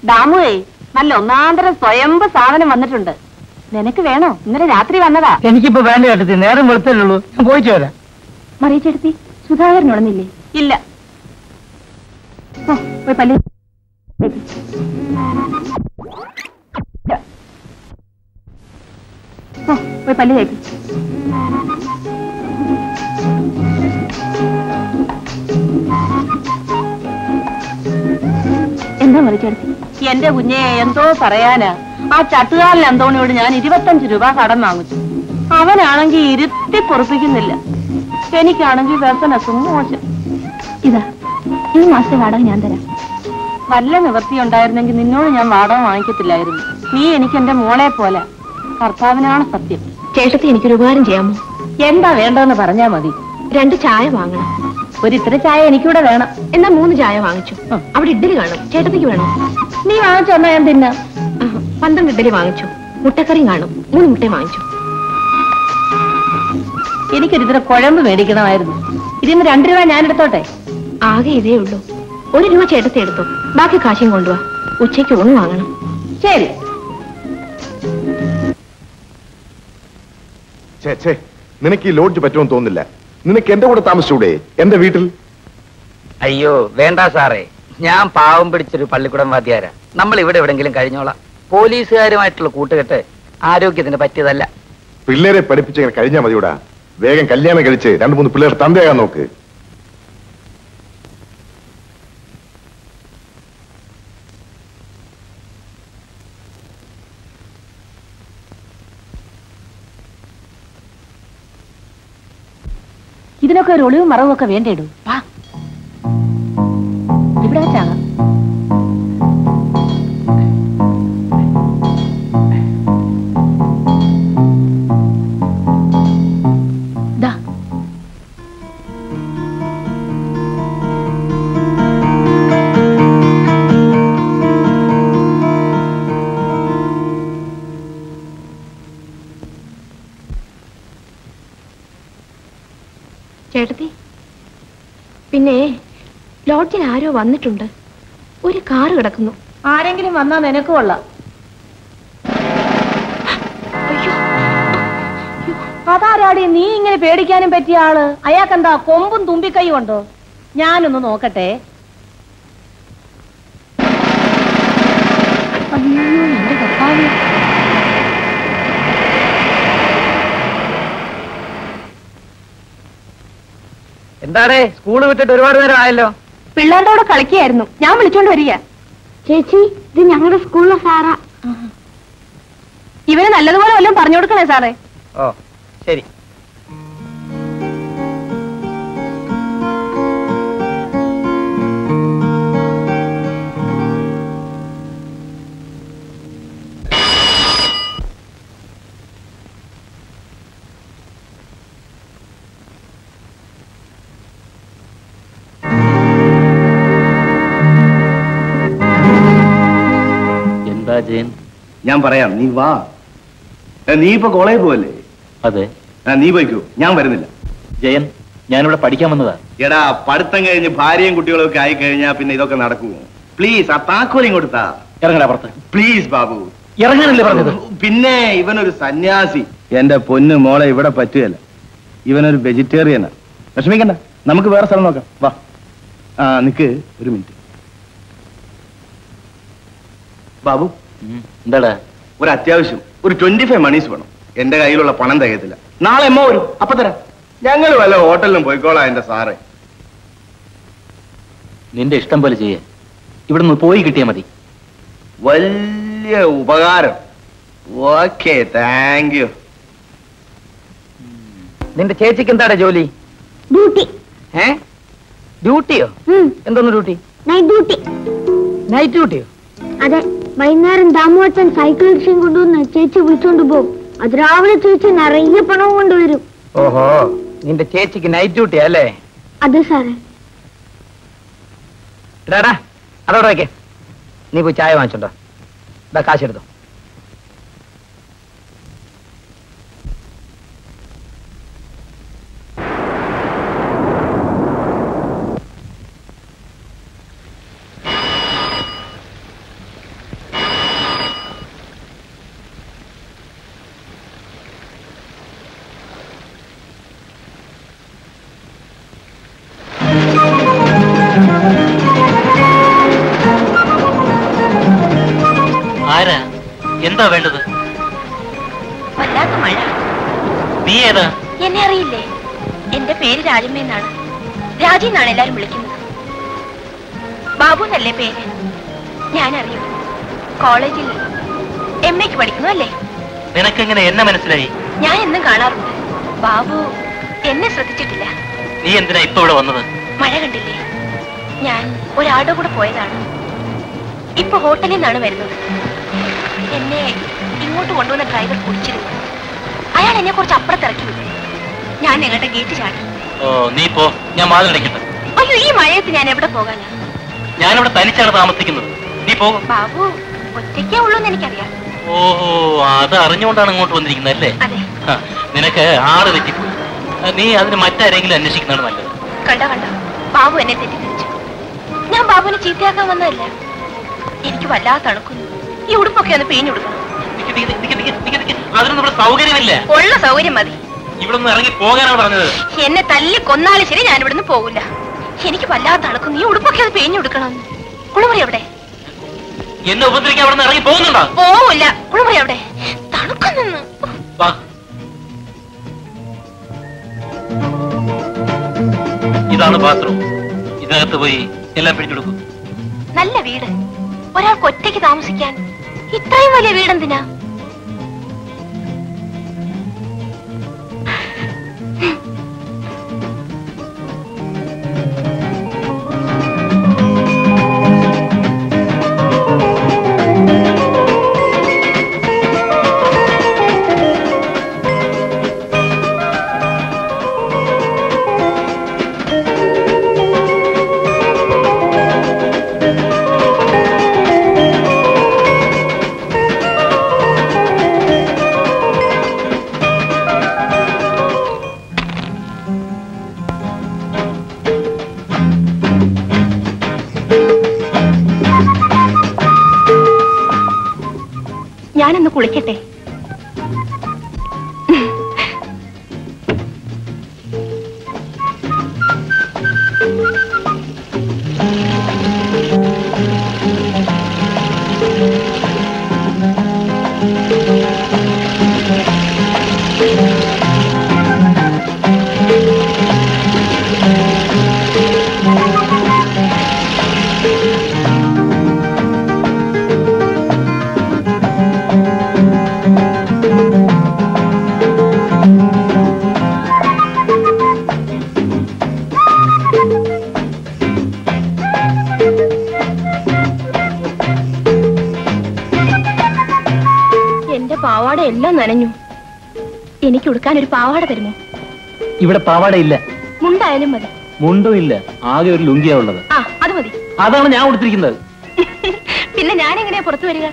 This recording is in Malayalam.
ദാമുവേ നല്ല ഒന്നാന്തരം സ്വയംഭ സാധനം വന്നിട്ടുണ്ട്. നിനക്ക് വേണോ? ഇന്നലെ രാത്രി വന്നതാ. എനിക്കിപ്പോ വേണ്ട ചേട്ടത്തി, നേരം വെളുത്തല്ലുള്ളൂ. ഞാൻ പോയിച്ചു വരാം. മറിയിച്ചെടുത്തി സുധാകരൻ ഉണർന്നില്ലേ? ഇല്ല. പോയി പല്ലി പോയി പല്ലി തേക്ക്. എന്താ മറിച്ചെടുത്തി? എന്റെ കുഞ്ഞെ എന്തോ പറയാനാ. ആ ചട്ടുകാരൻ അന്തോണിയോട് ഞാൻ 25 രൂപ കടം വാങ്ങിച്ചു. അവനാണെങ്കിൽ ഇരുത്തി പൊറപ്പിക്കുന്നില്ല. എനിക്കാണെങ്കിൽ വ്യസനസും മോശം. ഇതാ ഈ മാസത്തെ വാടക ഞാൻ തരാം. വല്ല നിവൃത്തി ഉണ്ടായിരുന്നെങ്കിൽ നിന്നോട് ഞാൻ വാടക വാങ്ങിക്കത്തില്ലായിരുന്നു. നീ എനിക്ക് എന്റെ മോളെ പോലെ. കർത്താവിനാണ് സത്യം. ചേട്ടത്തി എനിക്കൊരു ഉപകാരം ചെയ്യാമോ? എന്താ വേണ്ടതെന്ന് പറഞ്ഞാ മതി. 2 ചായ വാങ്ങണം. ഇത്ര ചായ എനിക്കൂടെ വേണം. എന്നാ 3 ചായ വാങ്ങിച്ചു. അവിടെ ഇഡ്ഡലി കാണും. ചേട്ടത്തിക്ക് വേണോ? നീ വാങ്ങിച്ചോന്നാ ഞാൻ തിന്നാ. 12 ഇഡ്ഡലി വാങ്ങിച്ചു. മുട്ടക്കറിയും കാണും. 3 മുട്ടയും വാങ്ങിച്ചു. എനിക്കൊരിത്ര കുഴമ്പ് മേടിക്കണമായിരുന്നു. ഇതിന്ന് 2 രൂപ ഞാൻ എടുത്തോട്ടെ? ആകെ ഇതേ ഉള്ളൂ. 1 രൂപ ചേട്ടത്തി എടുത്തു. ബാക്കി കാശും കൊണ്ടുപോവാ. ഉച്ചയ്ക്ക് ഊണ് വാങ്ങണം. ശരി. നിനക്ക് ഈ ലോഡ്ജ് പറ്റുമെന്ന് തോന്നുന്നില്ല. നിനക്ക് എന്റെ കൂടെ താമസിച്ചൂടെ? എന്റെ വീട്ടിൽ. അയ്യോ വേണ്ട സാറേ, ഞാൻ പാവം പിടിച്ചൊരു പള്ളിക്കൂടം വാദ്യാരാ. നമ്മൾ ഇവിടെ എവിടെങ്കിലും കഴിഞ്ഞോളാം. പോലീസുകാരുമായിട്ടുള്ള കൂട്ടുകെട്ട് ആരോഗ്യത്തിന് പറ്റിയതല്ല. പിള്ളേരെ പഠിപ്പിച്ചെങ്ങനെ കഴിഞ്ഞാൽ മതിയൂടാ. വേഗം കല്യാണം കഴിച്ച് 2-3 പിള്ളേർ തന്തയാകാൻ നോക്ക്. ഇതിനൊക്കെ ഒരു ഒളിവും മറവും ഒക്കെ വേണ്ടേടൂ. ഇവിടെ വെച്ചാണ്. ചേട്ടത്തി, പിന്നെ ലോഡ്ജിൽ ആരോ വന്നിട്ടുണ്ട്. ഒരു കാറ് കിടക്കുന്നു. ആരെങ്കിലും വന്നാ നിനക്ക് കൊള്ളാം. അതാരാടി നീ ഇങ്ങനെ പേടിക്കാനും പറ്റിയ ആള്? അയാൾക്കെന്താ കൊമ്പും തുമ്പിക്കൈയും ഉണ്ടോ? ഞാനൊന്ന് നോക്കട്ടെ. അയ്യോ എന്റെ കർത്താവേ. എന്താടേ സ്കൂള് വിട്ടിട്ട് ഒരുപാട് നേരം ആയല്ലോ? പിള്ളേരുടെ കൂടെ കളിക്കുകയായിരുന്നു. ഞാൻ വിളിച്ചോണ്ട് വരിക. ചേച്ചി, ഇത് ഞങ്ങളുടെ സ്കൂളിലെ സാറാ. ഇവന് നല്ലതുപോലെ വല്ലതും പറഞ്ഞു കൊടുക്കണേ സാറേ. ഓ ശരി. ഞാൻ പറയാം, നീ വാ. നീ ഇപ്പൊ കോളേജ് പോവല്ലേ? അതെ. നീ പോയിക്കോ, ഞാൻ വരുന്നില്ല. ജയൻ, ഞാനിവിടെ പഠിക്കാൻ വന്നതാ. എടാ, പഠിത്തം കഴിഞ്ഞ് ഭാര്യയും കുട്ടികളും ഒക്കെ ആയി കഴിഞ്ഞാ പിന്നെ ഇതൊക്കെ നടക്കുമോ? പ്ലീസ് ആ താക്കോലും കൊടുത്താ. ഇറങ്ങടാ പുറത്ത്. പ്ലീസ് ബാബു. ഇറങ്ങാനല്ലേ പറഞ്ഞത്? പിന്നെ ഇവനൊരു സന്യാസി. എന്റെ പൊന്നു മോളെ ഇവിടെ പറ്റുകയല്ല. ഇവനൊരു വെജിറ്റേറിയനാ. വിഷമിക്കണ്ട, നമുക്ക് വേറെ സ്ഥലം നോക്കാം. വാ. നിക്ക് ഒരു മിനിറ്റ്. ബാബു, എന്താടാ? ഒരു അത്യാവശ്യം ഒരു 25 മണീസ് വേണം. എന്റെ കയ്യിലുള്ള പണം തികയത്തില്ല. നാളെ എമ്മ വരും, അപ്പൊ തരാം. ഞങ്ങൾ വല്ല ഹോട്ടലിലും പോയിക്കോളാം എന്റെ സാറേ. നിന്റെ ഇഷ്ടം പോലെ ചെയ്യേ. ഇവിടുന്ന് പോയി കിട്ടിയാ മതി. വലിയ ഉപകാരം. Okay, thank you. നിന്റെ ചേച്ചിക്ക് എന്താടാ ജോലി? ഡ്യൂട്ടി. ഡ്യൂട്ടിയോ? എന്തോന്ന് ഡ്യൂട്ടി? Night duty. നൈറ്റ് ഡ്യൂട്ടിയോ? അതെ. വൈകുന്നേരം ദാമുവച്ചൻ സൈക്കിൾ റിക്ഷയും കൊണ്ടുവന്ന് ചേച്ചി വിളിച്ചോണ്ട് പോകും. അത് രാവിലെ ചേച്ചി നിറയെ പണവും കൊണ്ടുവരും. ഓഹോ, നിന്റെ ചേച്ചിക്ക് നൈറ്റ് ഡ്യൂട്ടി അല്ലേ? അതെ സാറേ. ഇടാടാ, അതോടെ വയ്ക്കേ. നീ പോയി ചായ വാങ്ങിച്ചോണ്ടോ. ഇതാ കാശെടുത്തോ. എന്താ വേണ്ടത്? വല്ലാത്ത മഴ. നീ ഏതാ? എന്നെ അറിയില്ലേ? എന്റെ പേര് രാജമ്മ എന്നാണ്. രാജി എന്നാണ് എല്ലാരും വിളിക്കുന്നത്. ബാബു എന്നല്ലേ പേര്? ഞാൻ അറിയും. കോളേജിൽ MA പഠിക്കുന്നു അല്ലേ? നിനക്കെങ്ങനെ എന്നെ മനസ്സിലായി? ഞാൻ എന്നും കാണാറുണ്ട്. ബാബു എന്നെ ശ്രദ്ധിച്ചിട്ടില്ല. നീ എന്തിനാ ഇപ്പൊ ഇവിടെ വന്നത്? മഴ കണ്ടില്ലേ? ഞാൻ ഒരാളുടെ കൂടെ പോയതാണ്. ഇപ്പൊ ഹോട്ടലിൽ നിന്നാണ് വരുന്നത്. എന്നെ ഇങ്ങോട്ട് കൊണ്ടുവന്ന ഡ്രൈവർ കുടിച്ചിരുന്നു. അയാൾ എന്നെ കുറച്ച് അപ്പുറത്തിറക്കി വിട്ടു. ഞാൻ ഞങ്ങളുടെ ഗേറ്റ് ചാടി. ഓ നീ പോ, ഞാൻ വാതിലടയ്ക്കട്ടെ. അയ്യോ, ഈ മഴയത്ത് ഞാൻ എവിടെ പോകാനാ? ഞാനിവിടെ തനിച്ചാണ് താമസിക്കുന്നത്. നീ പോകും. ബാബു ഒറ്റയ്ക്കേ ഉള്ളൂ എന്ന് എനിക്കറിയാം. ഓഹോ, അത് അറിഞ്ഞുകൊണ്ടാണ് ഇങ്ങോട്ട് വന്നിരിക്കുന്നത് അല്ലേ? അതെ. നിനക്ക് ആള് തെറ്റിപ്പോയി. നീ അതിന് മറ്റാരെങ്കിലും അന്വേഷിക്കുന്നതാണ് നല്ലത്. കണ്ടോ ബാബു എന്നെ തെറ്റിദ്ധരിച്ചു. ഞാൻ ബാബുവിനെ ചീത്തയാക്കാൻ വന്നതല്ല. എനിക്ക് വല്ലാതെ തണുക്കുന്നു. ഈ ഉടുപ്പൊക്കെ ഒന്ന് പിഴിഞ്ഞു കൊടുക്കണം. അതിനൊന്നും ഇവിടെ സൗകര്യമില്ല. ഉള്ള സൗകര്യം മതി. ഇവിടെ നിന്ന് ഇറങ്ങി പോകാനാണ് പറഞ്ഞത്. എന്നെ തല്ലി കൊന്നാലും ശരി, ഞാൻ ഇവിടുന്ന് പോകില്ല. എനിക്ക് വല്ലാതെ തണുക്കുന്നു. ഈ ഉടുപ്പൊക്കെ അത് പിഴിഞ്ഞു കൊടുക്കണം. കുളിമുറി എവിടെ? എന്നെ ഉപദ്രവിക്കാൻ അവിടെ നിന്ന് ഇറങ്ങി പോകുന്നുണ്ടോ? പോവില്ല. കുളിമുറി എവിടെ? തണുക്കുന്നു. ഇതാണ് ബാത്റൂം. ഇതിനകത്ത് പോയി എല്ലാം പിടിച്ചെടുക്കും. നല്ല വീട്. ഒരാൾക്ക് ഒറ്റയ്ക്ക് താമസിക്കാൻ ഇത്രയും വലിയ വീടെന്തിനാ? ഞാനൊന്ന് കുളിക്കട്ടെ. പാവാട എല്ലാം നനഞ്ഞു. എനിക്ക് ഉടുക്കാൻ ഒരു പാവാട തരുമോ? ഇവിടെ പാവാട ഇല്ല. മുണ്ടായാലും മതി. മുണ്ടും ഇല്ല, ആകെ ഒരു ലുങ്കിയാ ഉള്ളത്. ആ, അത് മതി. അതാണ് ഞാൻ ഉടുത്തിരിക്കുന്നത്. പിന്നെ ഞാൻ എങ്ങനെയാ പുറത്തു വരിക?